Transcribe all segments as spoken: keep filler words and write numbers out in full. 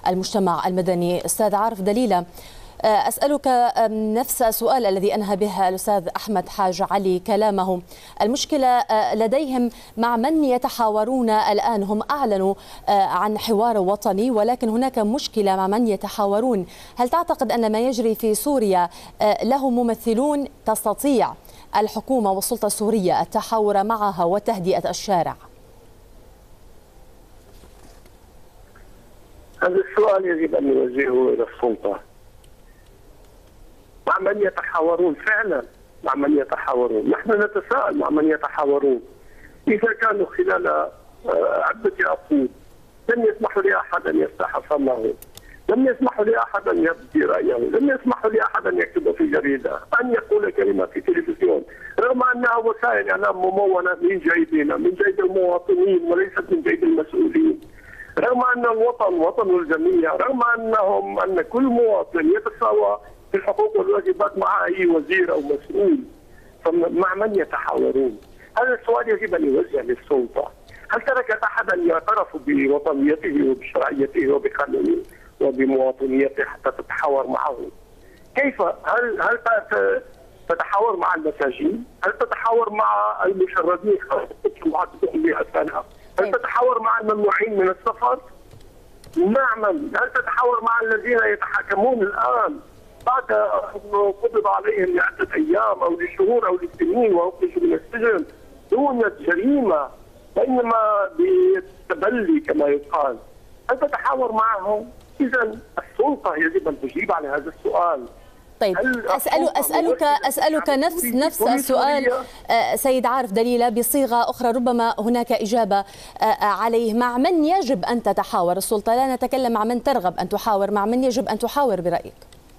المجتمع المدني. أستاذ عارف دليلة، أسألك نفس السؤال الذي أنهى به الأستاذ أحمد حاج علي كلامه. المشكلة لديهم مع من يتحاورون الآن. هم أعلنوا عن حوار وطني، ولكن هناك مشكلة مع من يتحاورون. هل تعتقد أن ما يجري في سوريا له ممثلون تستطيع الحكومة والسلطة السورية التحاور معها وتهدئة الشارع؟ هذا السؤال يجب أن نوجهه إلى السلطة. مع من يتحاورون فعلا؟ مع من يتحاورون؟ نحن نتساءل مع من يتحاورون. إذا كانوا خلال عدة عقود لم يسمحوا لأحد أن يفتح فمه، لم يسمحوا لأحد أن يبدي رأيه، لم يسمحوا لأحد أن يكتب في جريدة، أن يقول كلمة في تلفزيون، رغم أنها وسائل إعلام ممولة من جيبنا، من جيب المواطنين وليست من جيب المسؤولين. رغم أن الوطن وطن الجميع، رغم أنهم أن كل مواطن يتساوى في الحقوق والواجبات مع أي وزير أو مسؤول، فمع من يتحاورون؟ هذا السؤال يجب أن يوجه للسلطة. هل تركت أحدا يعترف بوطنيته وبشرعيته وبقانونه وبمواطنيته حتى تتحاور معه؟ كيف؟ هل هل تتحاور مع المساجين؟ هل تتحاور مع المشردين بأسفلها؟ هل تتحاور مع الممنوعين من السفر؟ مع من؟ هل تتحاور مع الذين يتحاكمون الآن بعد أن قبض عليهم لعدة أيام أو لشهور أو لسنين وأخرجوا من السجن دون جريمة وإنما بالتبلي كما يقال؟ هل تتحاور معهم؟ إذا السلطة يجب أن تجيب على هذا السؤال. طيب أسأل أسألك أسألك نفس نفس السؤال سيد عارف دليلة بصيغة أخرى ربما هناك إجابة عليه. مع من يجب أن تتحاور السلطة؟ لا نتكلم مع من ترغب أن تحاور، مع من يجب أن تحاور برأيك؟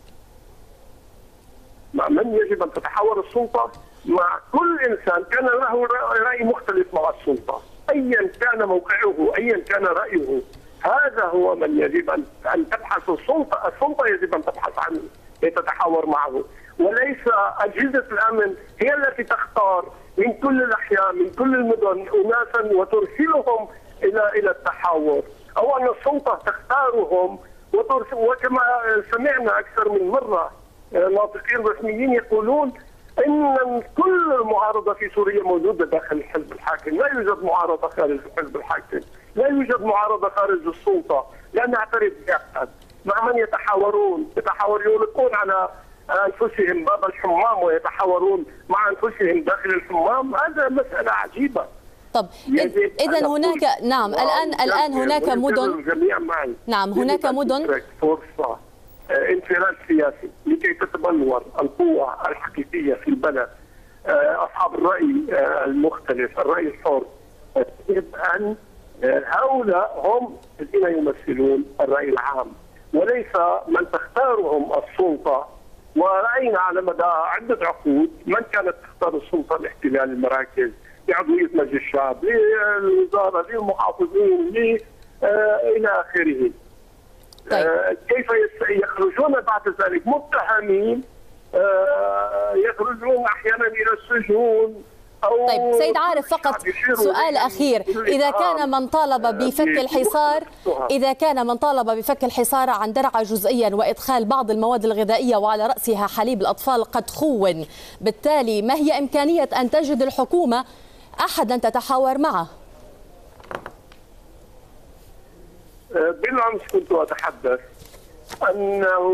مع من يجب أن تتحاور السلطة؟ مع كل إنسان كان له رأي مختلف مع السلطة، أيا كان موقعه، أيا كان رأيه، هذا هو من يجب أن أن تبحث السلطة، السلطة يجب أن تبحث عنه لتتحاور معه، وليس أجهزة الأمن هي التي تختار من كل الأحياء من كل المدن أناسا وترسلهم إلى إلى التحاور، أو أن السلطة تختارهم وترسل. وكما سمعنا أكثر من مرة ناطقين رسميين يقولون ان كل المعارضه في سوريا موجوده داخل الحزب الحاكم، لا يوجد معارضه خارج الحزب الحاكم، لا يوجد معارضه خارج السلطه، لا نعترف باحد. مع من يتحاورون؟ يتحاور يغلقون على انفسهم باب الحمام ويتحاورون مع انفسهم داخل الحمام، هذا مساله عجيبه. طب اذا هناك نعم الان الان هناك مدن، نعم هناك مدن فرصه انفراد سياسي لكي تتبلور القوة الحقيقية في البلد، أصحاب الرأي المختلف، الرأي الحر، يجب أن هؤلاء هم الذين يمثلون الرأي العام وليس من تختارهم السلطة. ورأينا على مدى عدة عقود من كانت تختار السلطة لاحتلال المراكز، لعضوية مجلس الشعب، للوزارة، للمحافظين، إلى آخره. طيب. كيف يخرجون بعد ذلك متهمين، يخرجون احيانا الى السجون أو طيب سيد عارف، فقط سؤال اخير، اذا كان من طالب بفك الحصار اذا كان من طالب بفك الحصار عن درعا جزئيا وادخال بعض المواد الغذائيه وعلى راسها حليب الاطفال قد خون، بالتالي ما هي امكانيه ان تجد الحكومه احدا تتحاور معه؟ بالأمس كنت أتحدث أنه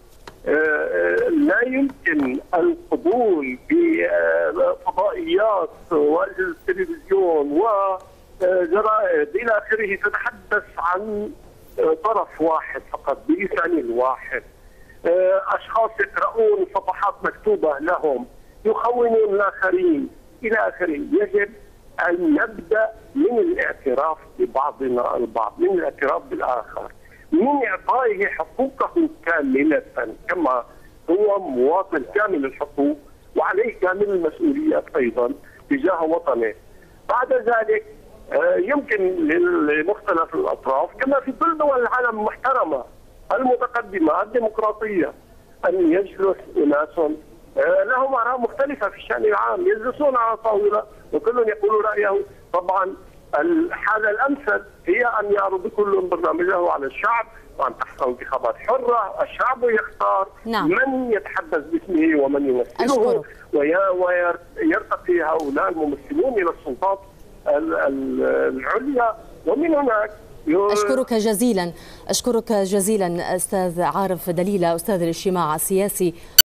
لا يمكن القبول بفضائيات وأجهزة التلفزيون وجرائد إلى آخره تتحدث عن طرف واحد فقط بلسان واحد، أشخاص يقرؤون صفحات مكتوبة لهم، يخونون الآخرين إلى آخره. يجب أن نبدأ من الاعتراف ببعضنا البعض، من الاعتراف بالآخر، من إعطائه حقوقه كاملة كما هو مواطن كامل الحقوق وعليه كامل المسؤوليات أيضا تجاه وطنه. بعد ذلك يمكن لمختلف الأطراف كما في كل دول العالم المحترمة المتقدمة الديمقراطية أن يجلس أناس لهم آراء مختلفة في الشأن العام، يجلسون على طاولة وكل يقول رأيه. طبعا الحالة الأمثل هي أن يعرض كل برنامجه على الشعب، وأن تحصل انتخابات حرة، الشعب يختار نعم. من يتحدث باسمه ومن يمثله، ويرتقي هؤلاء الممثلون إلى السلطات العليا، ومن هناك أشكرك جزيلا أشكرك جزيلا أستاذ عارف دليلة، أستاذ الاجتماع السياسي